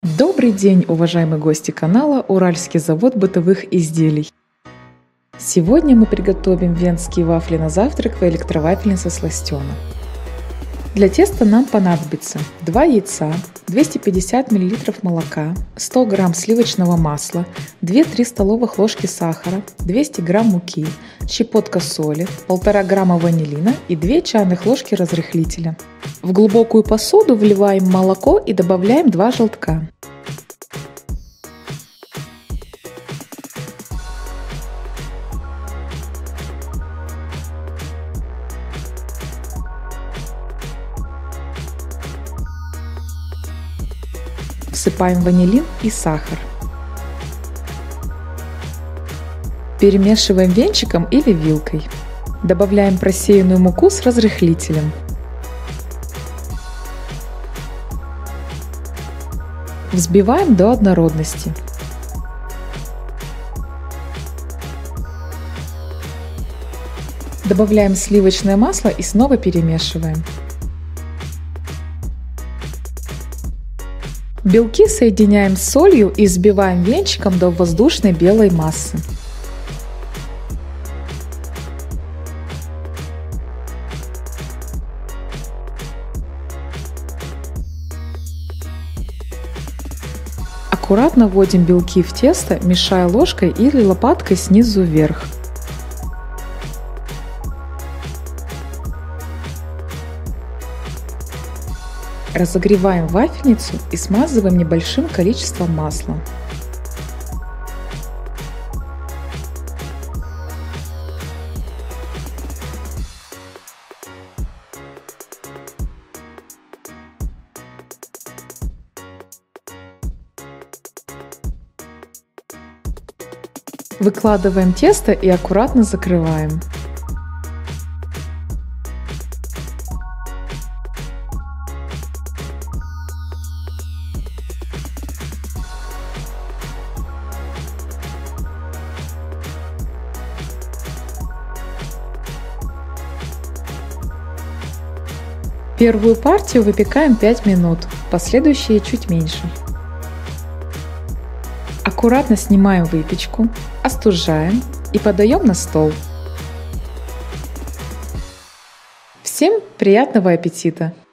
Добрый день, уважаемые гости канала «Уральский завод бытовых изделий». Сегодня мы приготовим венские вафли на завтрак в электровафельнице сластена. Для теста нам понадобится 2 яйца, 250 мл молока, 100 г сливочного масла, 2-3 столовых ложки сахара, 200 г муки, щепотка соли, 1,5 г ванилина и 2 чайных ложки разрыхлителя. В глубокую посуду вливаем молоко и добавляем 2 желтка. Всыпаем ванилин и сахар. Перемешиваем венчиком или вилкой. Добавляем просеянную муку с разрыхлителем. Взбиваем до однородности. Добавляем сливочное масло и снова перемешиваем. Белки соединяем с солью и взбиваем венчиком до воздушной белой массы. Аккуратно вводим белки в тесто, мешая ложкой или лопаткой снизу вверх. Разогреваем вафельницу и смазываем небольшим количеством масла. Выкладываем тесто и аккуратно закрываем. Первую партию выпекаем 5 минут, последующие чуть меньше. Аккуратно снимаем выпечку, остужаем и подаем на стол. Всем приятного аппетита!